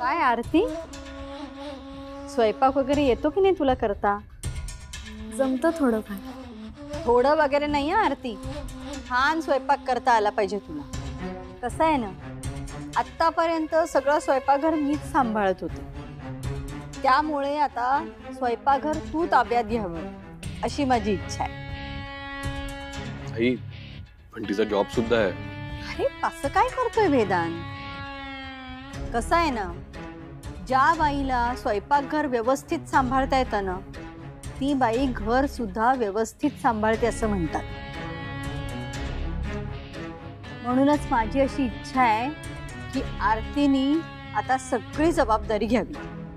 काय आरती, स्वयंपाक वगैरे येतो की नाही तुला करता? जमतं थोडंफार. थोडं वगैरे नाही आहे आरती, छान स्वयंपाक करता आला पाहिजे तुला. कसं आहे ना, आत्तापर्यंत सगळं स्वयंपाकघर मीच सांभाळत होते, त्यामुळे आता स्वयंपाकघर तू ताब्यात घ्यावं अशी माझी इच्छा आहे. आई, पण तिचा जॉब सुद्धा आहे. अरे असं काय करतोय वेदांत? कसं आहे ना, ज्या बाईला स्वयंपाकघर व्यवस्थित सांभाळता येतं ना, ती बाई घर सुद्धा व्यवस्थित सांभाळते असं म्हणतात. म्हणूनच माझी अशी इच्छा आहे की आरतीनी आता सगळी जबाबदारी घ्यावी.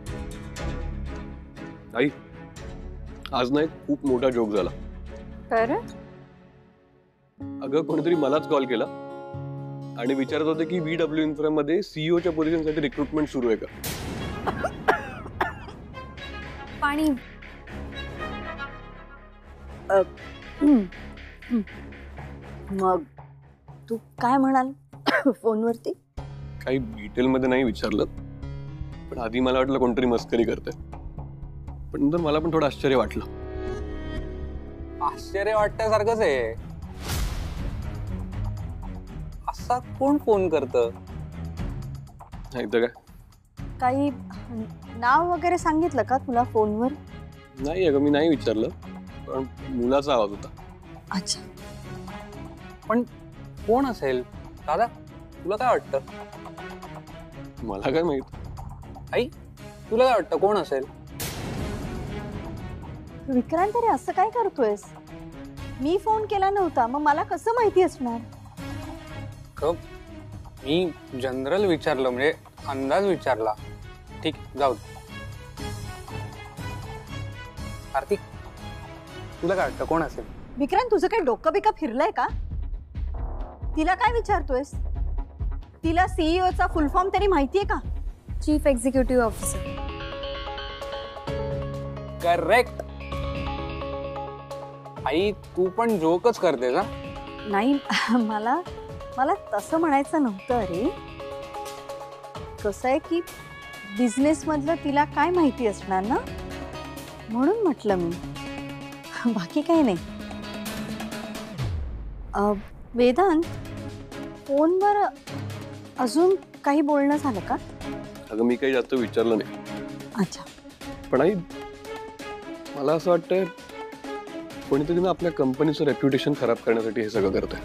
आई, आज ना एक खूप मोठा जोक झाला. तर अगं कोणीतरी मलाच कॉल केला आणि विचारत होते की VW इन्फ्रा मध्ये सीईओच्या पोझिशनसाठी रिक्रुटमेंट सुरू आहे का? पाणी. मग तू काय म्हणाल फोनवरती? काही डिटेल मध्ये नाही विचारलं, पण आधी मला वाटलं कोणतरी मस्करी करते, पण नंतर मला पण थोडं आश्चर्य वाटलं. आश्चर्य वाटण्यासारखंच आहे. असा कोण फोन करतं? नाही तर काय. काही नाव वगैरे सांगितलं का तुला फोनवर? नाही अगं, मी नाही विचारलं, पण मुलाचा आवाज होता. अच्छा, पण कोण असेल दादा? तुला काय वाटतं? मला काय माहित. आई, तुला काय वाटतं कोण असेल? विक्रांत रे असं काय करतोयस? मी फोन केला नव्हता, मग मला कसं माहिती असणार? मी जनरल विचारलं, म्हणजे अंदाज विचारला. ठीक, जाऊ दे. आरती, तुला काय वाटतं कोण असेल? विक्रांत, तुझं काही डोकं बिकं फिरलंय का? तिला काय विचारतोयस? तिला सीईओचा फुल फॉर्म तरी माहितीये का? Chief executive officer. करेक्ट. आई, तू पण जोकच करतेस. नाही, मला तसं म्हणायचं नव्हतं रे. कसं आहे की बिझनेस मधलं तिला काय माहिती असणार ना, म्हणून म्हटलं मी, बाकी काही नाही. वेदांत, फोनवर अजून काही बोलणं झालं का? अगं मी काही जास्त विचारलं नाही. अच्छा. पण आई, मला असं वाटतंय कोणीतरी ना आपल्या कंपनीचं रेप्युटेशन खराब करण्यासाठी हे सगळं करतंय.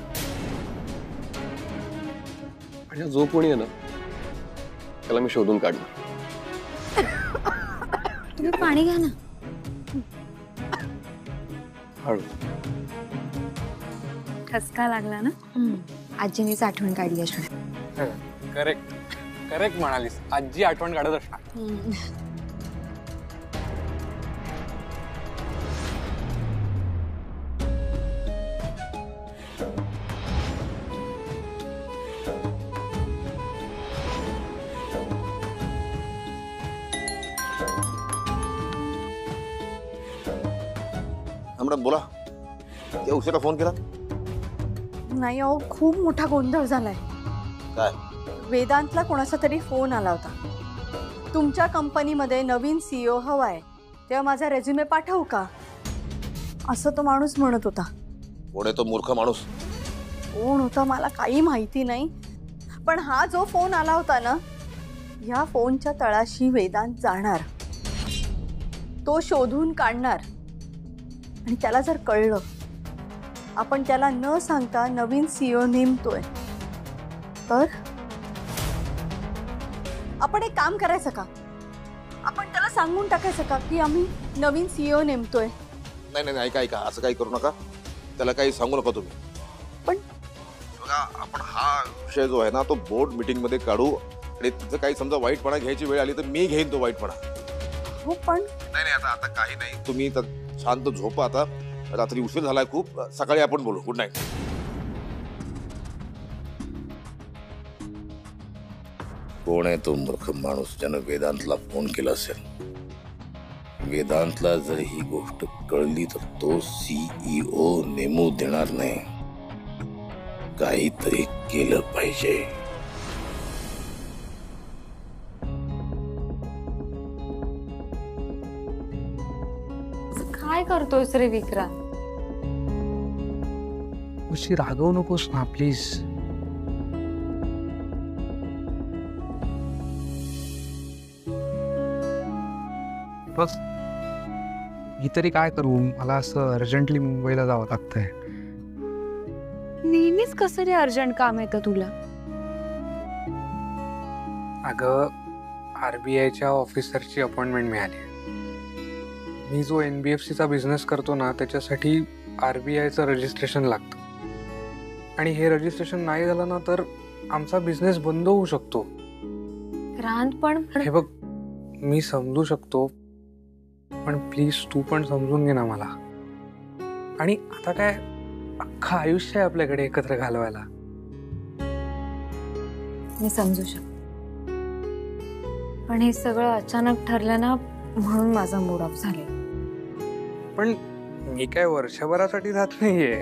आणि जो कोणी आहे ना, त्याला मी शोधून काढणार. तुम्ही पाणी घ्या ना. हळू. ठसका लागला ना. आजीनीच आठवण काढली असणार. करेक्ट करेक्ट म्हणालीस. आजी आठवण काढत असणार. मॅडम बोला, त्या उशिरा फोन केला? नाही अहो, खूप मोठा गोंधळ झालाय. काय? वेदांतला कोणाचा तरी फोन आला होता. तुमच्या कंपनीमध्ये नवीन सीईओ हवाय, तेव्हा माझा रेझ्युमे पाठवू का, असं तो माणूस म्हणत होता. कोण आहे तो मूर्ख माणूस? कोण होता मला काही माहिती नाही, पण हा जो फोन आला होता ना, ह्या फोनच्या तळाशी वेदांत जाणार, तो शोधून काढणार. आणि त्याला जर कळलं आपण त्याला न सांगता नवीन सीईओ नेमतोय, तर आपण एक काम करायचं का? आपण त्याला सांगून टाकायचं का की आम्ही नवीन सीईओ नेमतोय? नाही नाही, ऐका ऐका, असं काही करू नका. त्याला काही सांगू नका तुम्ही. पण बघा, आपण हा विषय जो आहे ना, तो बोर्ड मीटिंग मध्ये काढू. आणि तिचं काही समजा वाईटपणा घ्यायची वेळ आली तर मी घेईन तो वाईटपणा. हो, पण नाही नाही, आता काही नाही. तुम्ही शांत झोपा. आता रात्री उशीर झालाय खूप. सकाळी आपण बोलू. Good night. कोण आहे तो मूर्ख माणूस ज्यानं वेदांतला फोन केला असेल? वेदांतला जर ही गोष्ट कळली तर तो सीईओ नेमू देणार नाही. काहीतरी केलं पाहिजे. करतोयस रे विक्रांत? उशी रागवू नकोस ना प्लीज. बघ मी तरी काय करू, मला असं अर्जंटली मुंबईला जावं लागतंय. नेहमीच कसं रे अर्जंट काम येतं तुला? अगं RBIच्या ऑफिसरची अपॉइंटमेंट मिळाली. मी जो NBFCचा बिझनेस करतो ना त्याच्यासाठी RBIचं रजिस्ट्रेशन लागतं. आणि हे रजिस्ट्रेशन नाही झालं ना तर आमचा बिझनेस बंद होऊ शकतो. क्रांत पण हे बघ, मी समजू शकतो पण प्लीज तू पण समजून घे ना मला. आणि आता काय अख्खं आयुष्य आहे आपल्याकडे एकत्र घालवायला. मी समजू शकते, पण हे सगळं अचानक ठरलं ना म्हणून माझा मूड ऑफ झाले. पण मी काय वर्षभरासाठी जात नाहीये.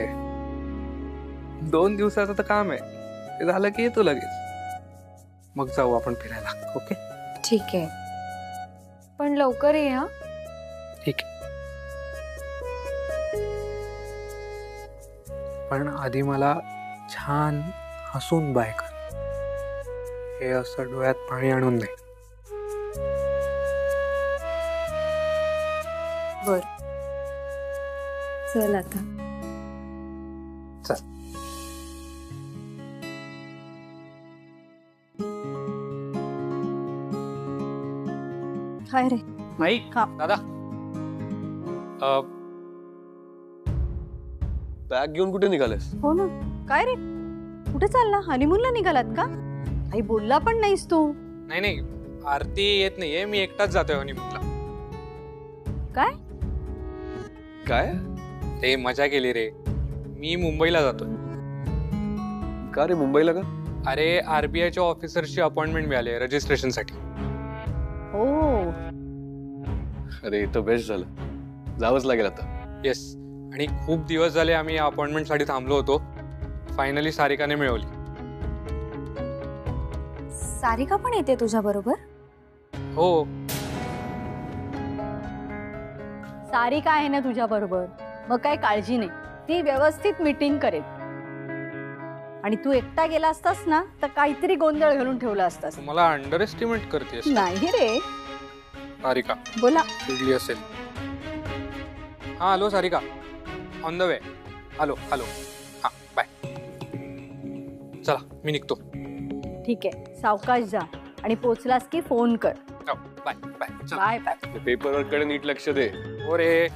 2 दिवसाचं तर काम आहे, ते झालं की येतो लगेच. मग जाऊ आपण फिरायला. ओके ठीक आहे, पण लवकर ये हा. ठीक आहे. पण आधी मला छान हसून बाय कर. हे असं डोळ्यात पाणी आणून नाही. बर चल आता. चल. काय रे? नाही हा. दादा, बॅग घेऊन कुठे निघालेस? हो ना, काय रे कुठे चालला? हनीमूनला निघालात का? काही बोलला पण नाहीस तू. नाही नाही, आरती येत नाहीये, मी एकटाच जातोय हनीमूनला. काय? काय? ते मजा केली रे. मी मुंबईला जातोय. का रे मुंबईला का? अरे RBIच्या ऑफिसरची अपॉइंटमेंट मिळाली रजिस्ट्रेशन साठी. हो, अरे तर बेस्ट झालं, जावंच लागेल आता. येस, आणि खूप दिवस झाले आम्ही या अपॉइंटमेंट साठी थांबलो होतो. फायनली सारिकाने मिळवली. सारिका पण येते तुझ्या बरोबर? हो. सारिका आहे ना तुझ्या बरोबर, मग काय काळजी नाही. ती व्यवस्थित मीटिंग करेल. आणि तू एकटा गेला असतास ना तर काहीतरी गोंधळ घालून ठेवला असतास. मला अंडर एस्टिमेट करतेस. नाही रे. सारिका बोला. चिडली असेल. हा hello Sarika, on the way. Hello hello. हा बाय. चला मी निघतो. ठीक आहे, सावकाश जा आणि पोचलास की फोन कर. Bye bye. Bye bye. Paper कडे नीट लक्ष दे. हो रे.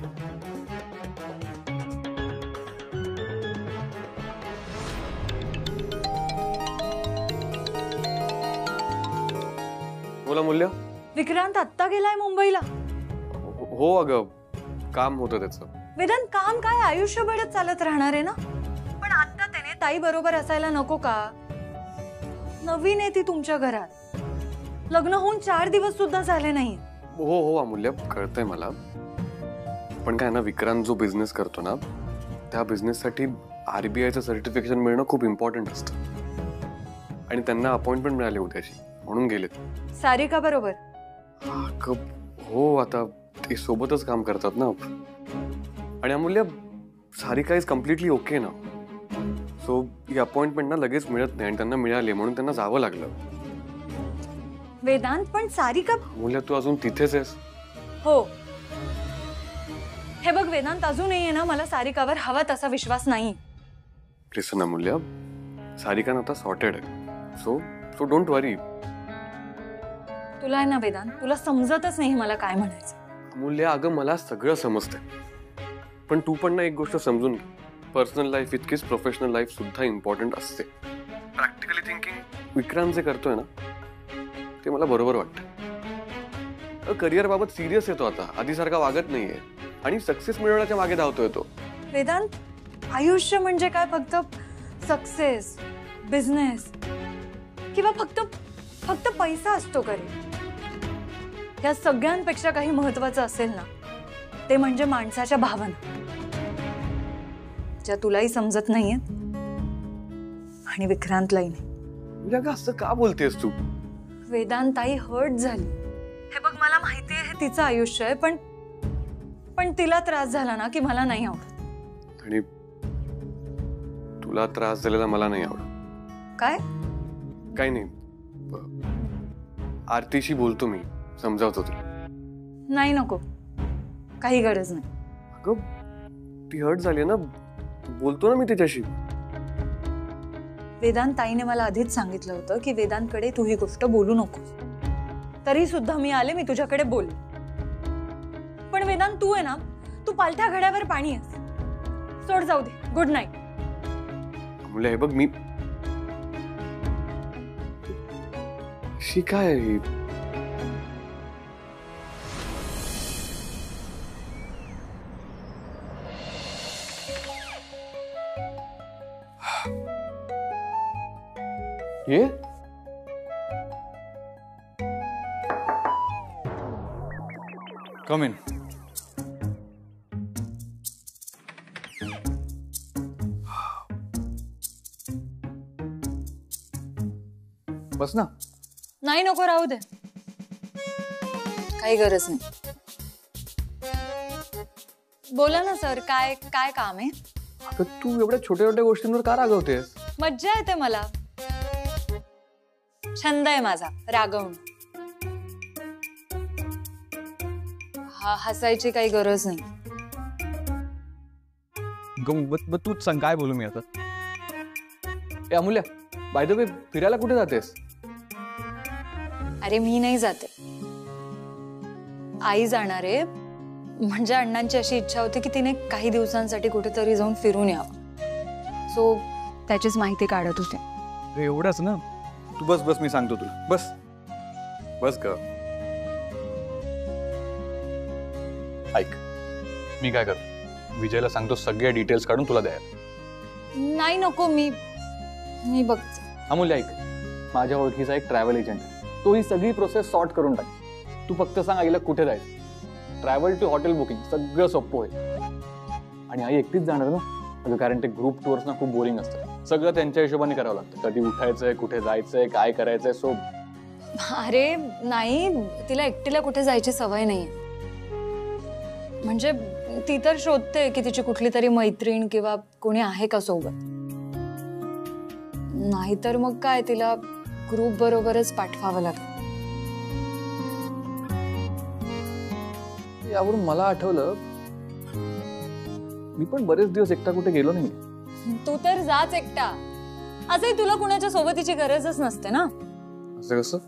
बोला मूल्य. विक्रांत आत्ता गेलाय मुंबईला? हो अगं, काम होतं त्याचं. वेदांत, काम काय आयुष्यभरच चालत राहणार आहे ना. पण आता त्याने ताई बरोबर असायला नको का? नवीन आहे ती तुमच्या घरात. लग्न होऊन 4 दिवस सुद्धा झाले नाही. हो हो अमूल्य, कळतंय मला. पण काय ना, विक्रांत जो बिझनेस करतो ना त्या बिझनेससाठी RBIचं सर्टिफिकेशन मिळणं खूप इम्पॉर्टंट असतं. आणि त्यांना अपॉइंटमेंट मिळाली होती म्हणून गेलेत. सारिका बरोबर? हो, आता ते सोबतच काम करतात ना. आणि Amulya, Sarika is completely okay ना. सो ही अपॉइंटमेंट ना लगेच मिळत नाही आणि त्यांना मिळाली म्हणून त्यांना जावं लागलं. वेदांत, पण सारिका. अमूल्य, तू अजून तिथेच आहेस? हो. हे बघ वेदांत, अजूनही आहे ना मला सारिकावर हवा तसा विश्वास नाही. लिसन अमूल्य, सारिका आता सॉर्टेड आहे. So don't worry. तुला आहे ना वेदांत, तुला समजतच नाही मला काय म्हणायचं. अमूल्य, अगं मला सगळं समजतंय, पण तू पण ना एक गोष्ट समजून घे. पर्सनल लाईफ इतकीच प्रोफेशनल लाईफ सुद्धा इम्पॉर्टंट असते. प्रॅक्टिकली थिंकिंग विक्रांत जे करतोय ना ते मला बरोबर वाटतं. करिअर बाबत सिरियस येतो आता, आधीसारखा वागत नाहीये आणि सक्सेस मिळवण्याच्या मागे धावतोय तो. वेदांत, आयुष्य म्हणजे काय फक्त सक्सेस, बिझनेस किंवा फक्त पैसा असतो का रे? या सगळ्यांपेक्षा काही महत्वाचं असेल ना ते म्हणजे माणसाच्या भावना, ज्या तुलाही समजत नाहीयेत आणि विक्रांतलाही नाही. म्हणजे अगं असं का बोलतेस तू? वेदांत, ताई हर्ट झाली. हे बघ, मला माहिती आहे हे तिचं आयुष्य आहे, पण पण तिला त्रास झाला ना की मला नाही आवडत. आणि तुला त्रास झालेला मला नाही आवडत. काय? काही नाही, आरतीशी बोलतो मी, समजावतो तुला. नाही नको, काही गरज नाही. अगं ती हर्ट झाली ना, बोलतो ना मी तिच्याशी. वेदांत ताईने मला आधीच सांगितलं होतं की वेदांतकडे तू ही गोष्ट बोलू नकोस. तरी सुद्धा मी आले, मी तुझ्याकडे बोल. पण वेदांत तू आहे ना, तू पालथ्या घड्यावर पाणी आहेस. सोड, जाऊ दे. Good night. मुले हे बघ, मी अशी काय ये कम इन. बस ना. नाही नको, राहू दे. काही गरज नाही. बोला ना सर, काय काय काम आहे? अगं तू एवढ्या छोट्या छोट्या गोष्टींवर का रागवतेस? मज्जा येते मला. छंद आहे माझा रागवणं. हसायची काही गरज नाही. तूच सांग काय बोलू मी आता. ए अमूल्या, बाय द वे फिरायला कुठे जातेस? अरे मी नाही जाते, आई जाणार आहे. म्हणजे अण्णांची अशी इच्छा होती की तिने काही दिवसांसाठी कुठेतरी जाऊन फिरून यावं. सो त्याचीच माहिती काढत होते. अरे एवढंच ना. तू बस बस, मी सांगतो तुला. बस बस ग. ऐक, मी काय करतो, विजयला सांगतो सगळे डिटेल्स काढून तुला द्यायला. नाही नको, मी बघते. अमूल्य ऐक, माझ्या ओळखीचा एक ट्रॅव्हल एजंट आहे. तो ही सगळी प्रोसेस सॉर्ट करून टाक. तू फक्त सांग आईला कुठे जायचं. ट्रॅव्हल टू हॉटेल बुकिंग सगळं सोपं होईल. आणि आई एकटीच जाणार ना, अगं कारण ते ग्रुप टूर्स ना खूप बोरिंग असतं. सगळं त्यांच्या हिशोबाने करावं लागतं. कधी उठायचंय, कुठे जायचंय, काय करायचंय. सो अरे नाही, तिला एकटीला कुठे जायची सवय नाही. म्हणजे ती तर शोधते की तिची कुठली तरी मैत्रीण किंवा कोणी आहे का सोबत. नाहीतर मग काय, तिला ग्रुप बरोबरच पाठवावं लागतं. यावरून मला आठवलं, मी पण बरेच दिवस एकटा कुठे गेलो नाही. तू तर जाच एकटा. असंही तुला कुणाच्या सोबतीची गरजच नसते ना. असं कसं?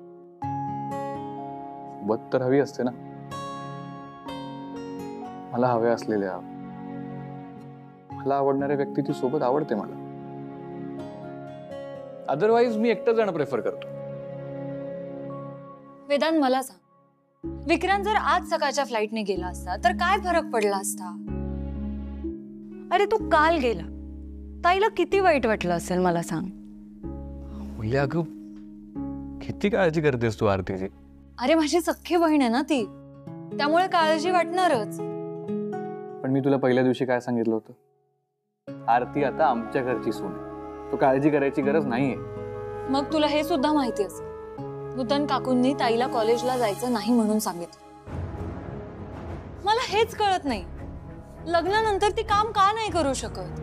सोबत तर हवी असते ना. मला हव्या असलेल्या, मला आवडणाऱ्या व्यक्तीची सोबत आवडते मला. अदरवाईज मी एकटं जाणं प्रेफर करतो. वेदांत मला सांग, विक्रांत जर आज सकाळच्या फ्लाईटने गेला असता तर काय फरक पडला असता? अरे तू काल गेला, ताईला किती वाईट वाटलं असेल मला सांग. मुली अगं, किती काळजी करतेस तू आरतीची. अरे माझी सख्खी बहीण आहे ना ती, त्यामुळे काळजी वाटणारच. पण मी तुला पहिल्या दिवशी काय सांगितलं होतं? आरती आता आमच्या घरची सून आहे. तू काळजी करायची गरज नाहीये. मग तुला हे सुद्धा माहिती असेल, नूतन काकूंनी ताईला कॉलेजला जायचं नाही म्हणून सांगितलं. मला हेच कळत नाही, लग्नानंतर ती काम का नाही करू शकत?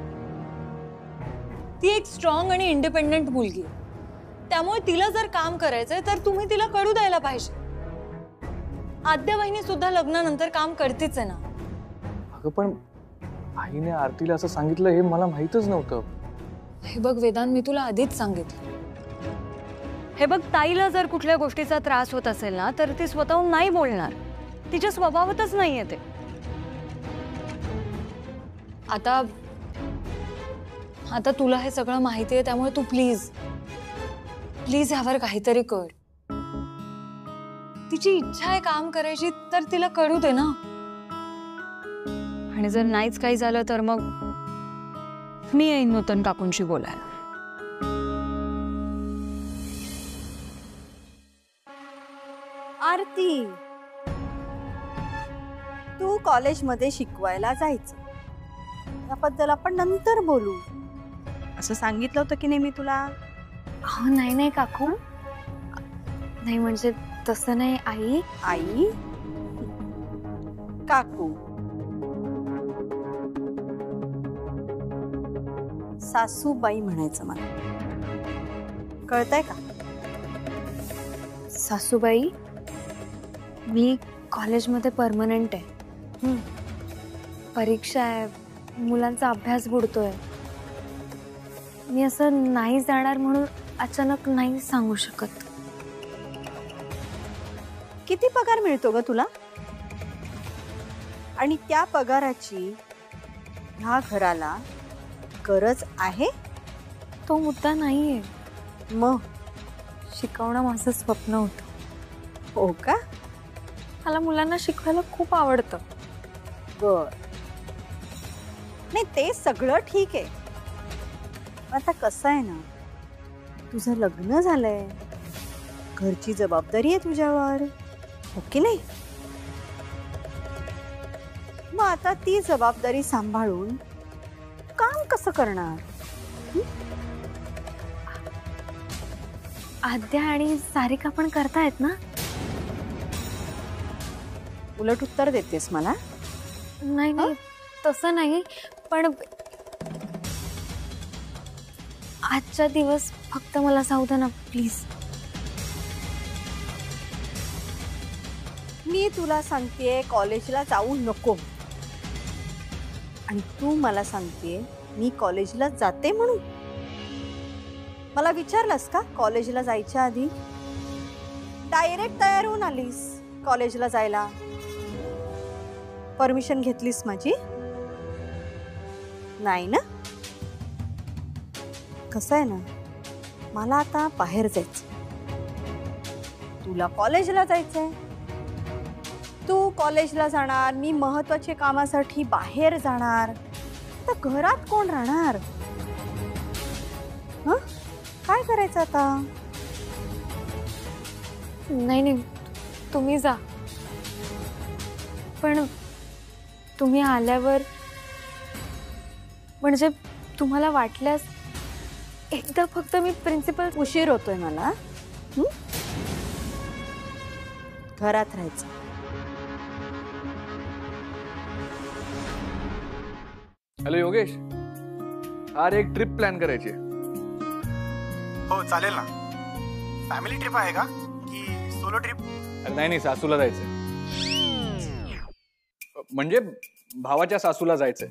ती एक स्ट्रॉंग आणि इंडिपेंडेंट मुलगी आहे, त्यामुळे तिला जर काम करायचंय तर तुम्ही तिला करू द्यायला पाहिजे. आद्या बहिणी सुद्धा लग्नानंतर काम करतीच आहे ना. अगं पण आईने आरतीला असं सांगितलं हे मला माहितच नव्हतं. हे बघ वेदांत, मी तुला आधीच सांगितलं. हे बघ, ताईला जर कुठल्या गोष्टीचा त्रास होत असेल ना तर ती स्वतःहून नाही बोलणार. तिच्या स्वभावातच नाहीये ते. आता तुला हे सगळं माहिती आहे, त्यामुळे तू प्लीज ह्यावर काहीतरी कर. तिची इच्छा आहे काम करायची तर तिला करू दे ना. आणि जर नाहीच काही झालं तर मग मी येईन नूतन काकूंशी बोलायला. आरती, तू कॉलेजमध्ये शिकवायला जायचं, याबद्दल आपण नंतर बोलू असं सांगितलं होतं की नाही मी तुला? हो नाही काकू, नाही म्हणजे तसं नाही आई. आई, काकू, सासूबाई म्हणायचं मला, कळतंय का? सासूबाई, मी कॉलेजमध्ये परमनंट आहे. परीक्षा आहे, मुलांचा अभ्यास बुडतोय. मी असं नाही जाणार म्हणून अचानक नाही सांगू शकत. किती पगार मिळतो ग तुला? आणि त्या पगाराची ह्या घराला गरज आहे? तो मुद्दा नाहीये. मग शिकवणं माझं स्वप्न होतं. हो का? मला मुलांना शिकवायला खूप आवडतं. बर, नाही ते सगळं ठीक आहे. आता कसं आहे ना, तुझं लग्न झालंय, घरची जबाबदारी आहे तुझ्यावर, हो की नाही? मग आता ती जबाबदारी सांभाळून काम कसं करणार? आद्या आणि सारिका पण करतायत ना? उलट उत्तर देतेस मला? नाही नाही, तसं नाही, पण आजचा दिवस फक्त मला जाऊ दे ना प्लीज. मी तुला सांगतेय कॉलेजला जाऊ नको, आणि तू मला सांगतेय मी कॉलेजला जाते म्हणून. मला विचारलंस का कॉलेजला जायच्या आधी? डायरेक्ट तयार होऊन आलीस कॉलेजला जायला. परमिशन घेतलीस माझी? नाही ना? कसं आहे ना, मला आता बाहेर जायचं, तुला कॉलेजला जायचंय. तू कॉलेजला जाणार, मी महत्वाच्या कामासाठी बाहेर जाणार, तर घरात कोण राहणार? हं? काय करायचं आता? नाही नाही, तुम्ही जा. पण तुम्ही आल्यावर, म्हणजे तुम्हाला वाटल्यास एकदा फक्त मी प्रिन्सिपल. उशीर होतोय मला. घरात राहायचं. हॅलो योगेश, अरे एक ट्रिप प्लॅन करायची. हो चालेल ना. फॅमिली ट्रिप आहे का की सोलो ट्रिप? नाही नाही, सासूला जायचंय. म्हणजे भावाच्या सासूला जायचंय.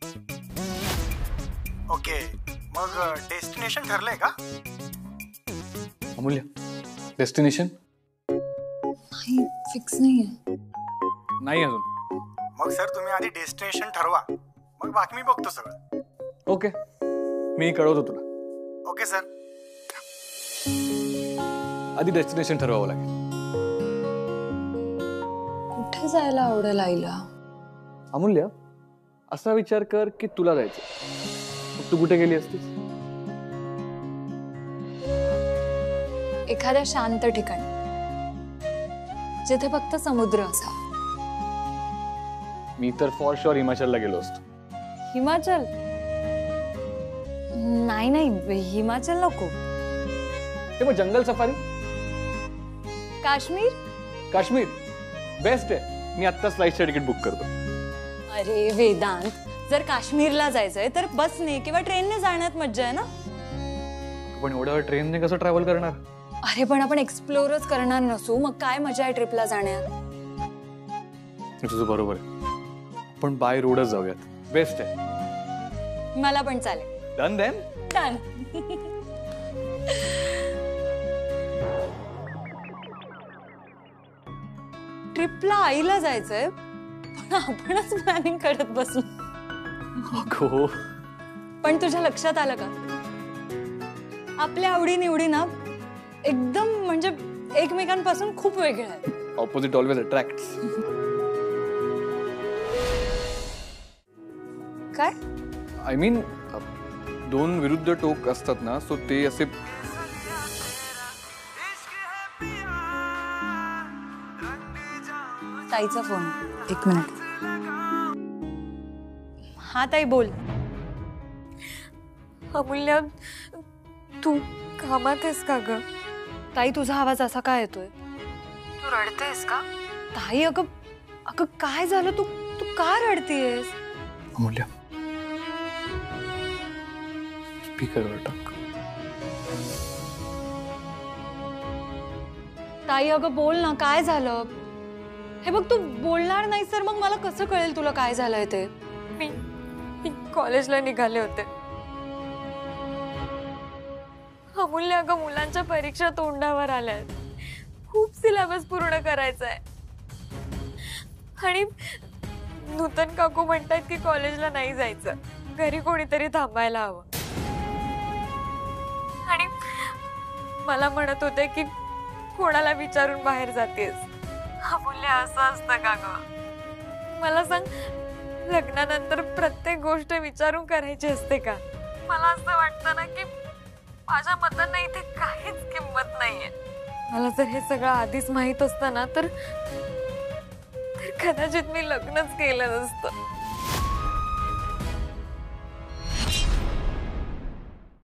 ओके, मग डेस्टिनेशन ठरलंय का? अमूल्य, डेस्टिनेशन नाही, फिक्स नाहीये. नाही अजून. मग सर तुम्ही आधी डेस्टिनेशन ठरवा, मग बाकी मी बघतो सगळं. ओके, मी कळवतो तुला. Okay sir. आधी डेस्टिनेशन ठरवावं लागेल. कुठे जायला आवडेल आईला? अमूल्य, असा विचार कर की तुला जायचं, मग तू कुठे गेली असतीस? एखाद्या शांत ठिकाणी जिथे फक्त समुद्र असावा. मी तर फॉर शुअर हिमाचलला गेलो असतो. हिमाचल? नाही नाही, हिमाचल नको. ते मग जंगल सफारी? काश्मीर? काश्मीर बेस्ट आहे. मी आत्ताच फ्लाईटचं तिकीट बुक करतो. अरे वेदांत, जर काश्मीरला जायचंय तर बसने किंवा ट्रेनने जाण्यात मज्जा आहे ना. पण एवढ्या ट्रेनने कसं ट्रॅव्हल करणार? अरे पण आपण एक्सप्लोरच करणार नसू, मग काय मजा आहे ट्रिपला जाण्यात? तुझं बरोबर आहे, पण बाय रोडच जाऊयात. बेस्ट आहे. मला पण चालेल. Done then. डन. ट्रिपला आईला जायचंय, पण आपणच प्लॅनिंग करत बसलो. अगो, पण तुझ्या लक्षात आलं का, आपल्या आवडी निवडी ना एकदम म्हणजे एकमेकांपासून खूप वेगळ्या आहेत. Opposite always attracts. काय? आय मीन, दोन विरुद्ध टोक असतात ना, सो ते असे. ताईचा फोन. एक मिनिट. हा ताई, बोल. अमूल्य, तू कामात आहेस का ग? ताई, तुझा आवाज असा काय येतोय? तू रडतेस का? ताई अगं, अगं काय झालं? तू तू का रडतीयस? अमूल्य, स्पीकरवर टाक. ताई अगं बोल ना, काय झालं? हे बघ, तू बोलणार नाहीस तर मग मला कसं कळेल तुला काय झालंय ते? मी कॉलेजला निघाले होते. अमूल्य, अगं मुलांच्या परीक्षा तोंडावर आल्यात. खूप सिलेबस पूर्ण करायचा आहे आणि नूतन काकू म्हणतात की कॉलेजला नाही जायचं, घरी कोणीतरी थांबायला हवं. आणि मला म्हणत होते की कोणाला विचारून बाहेर जातेस. अमूल्य, असं असतं का ग? मला सांग, लग्नानंतर प्रत्येक गोष्ट विचारून करायची असते का? मला असं वाटतं ना की माझ्या मतांना इथे काहीच किंमत नाहीये. मला जर हे सगळं आधीच माहित असतं ना तर कदाचित मी लग्नच केलं नसतं.